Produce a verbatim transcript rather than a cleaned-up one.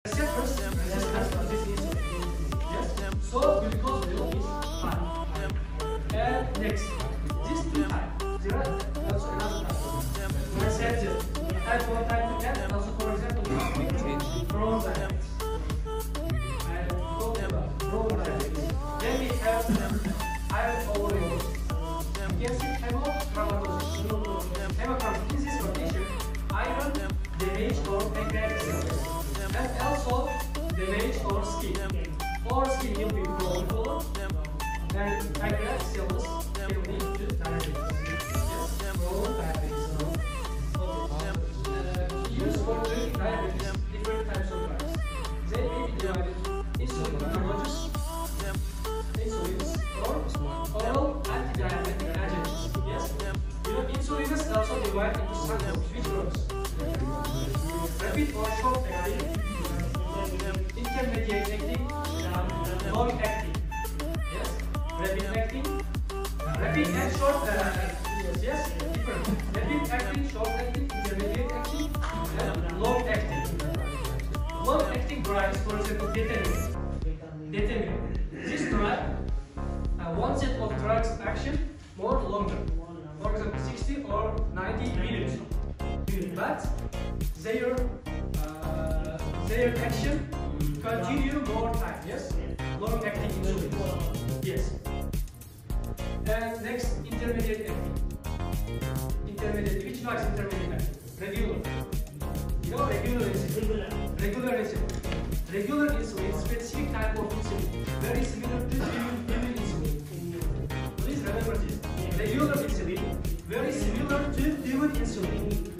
receptors resistance of this insulin. Yes. So glucose level is high. And next, these two types. There are also another type. When I said this, type one, type two, and also for example, Crohn diabetes. And talk about Crohn diabetes. Then we have iron overload. You can see hemochromatosis. Hemochromatosis is condition iron damage or pancreatic cells, and also damage or skin. Or skin will be problem, and pancreatic cells will lead to diabetes. Yes, Crohn diabetes. Okay. Uh, use for treating diabetes different types of drugs. They may be divided insulin analogs, insulins, or oral anti-diabetic agents. Yes, you know, insulin is also divided into subgroups. Which drugs? Rapid or short acting, intermediate acting, long acting. Yes, rapid acting, rapid and short acting. Yes, different. Rapid acting, short acting, intermediate acting, and long acting. Long acting drugs, for example, determin. Determin. This drug, uh, one set of drugs action more longer. For example, sixty or ninety minutes. But their uh, their action continue more time. Yes, long acting insulin. Yes. And next, intermediate acting. Intermediate. Which drugs intermediate acting? Regular. You know, regular insulin. Regular insulin. Regular insulin, specific type of insulin, very similar to human insulin. Please remember this. Regular insulin, very similar to human insulin.